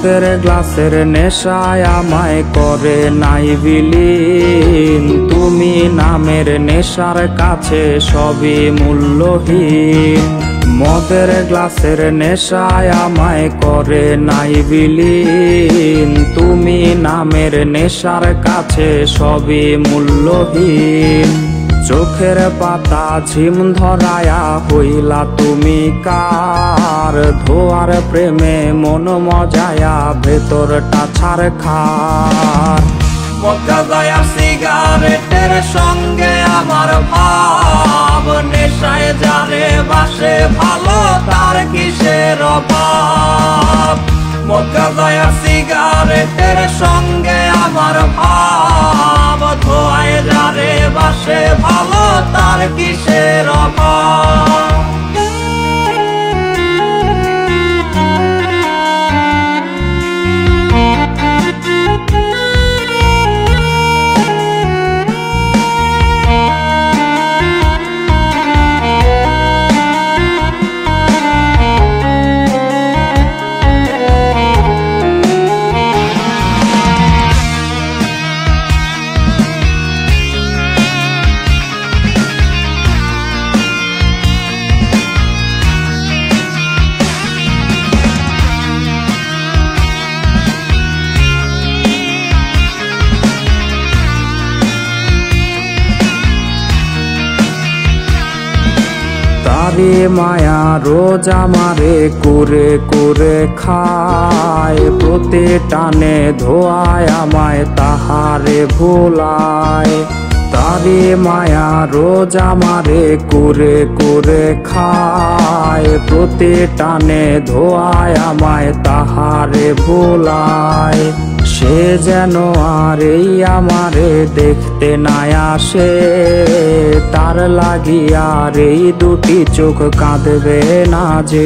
মদের গ্লাসের নেশায় আমায় করে নাই বিলীন। তুমি নামের নেশার কাছে সবই মূল্যহীন। মদের গ্লাসের নেশায় আমায় করে নাই বিলীন। তুমি নামের নেশার কাছে সবই মূল্যহীন। চোখের পাতা ঝিম ধরায়া হইলা তুমি কার। ধোয়ার প্রেমে মন মজায়া ভেতরটা ছারখার। মক্কা যায় সিগারেটের সঙ্গে আমার ভাব। নেশায় যারে বাসে ভালো তার কিসের অভাব। মক্কা যায় সিগারেটের সঙ্গে আমার ভাব। ধোয়ায় যারে বাসে ভালো তার কিসের অভাব। তারে মায়া রোজ আমারে করে করে খায়। প্রতি টানে ধোয়ায় আমায় তাহারে ভোলায়। তারে মায়া রোজ আমারে করে করে খায়। প্রতি টানে ধোয়ায় আমায় তাহারে ভোলায়। সে যেন আর এই আমারে দেখতে নাই আসে। তার লাগিয়ার এই দুটি চোখ কাঁদবে না যে।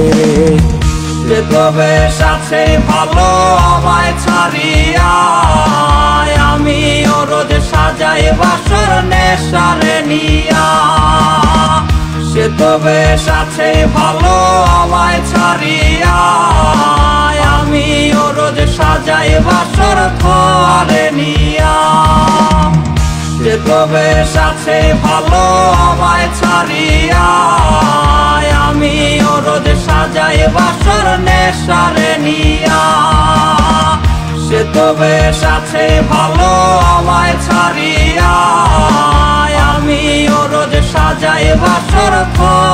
তবে সাথে ভালো আমায় ছাড়িয়া আমি রোজ সাজাই বাসর নেশারে নিয়া। সে তবে সাথে ভালো আমায় ছাড়িয়া আমি রোজ সাজাই বাসর থরে নিয়া। সে তবে সাথে ভালো আমায় ছাড়িয়া আমি রোজ সাজাই বাসর নেশারে নিয়া। সে তবে সাথে ভালো আমায় ছাড়িয়া আমি রোজ সাজাই বাসর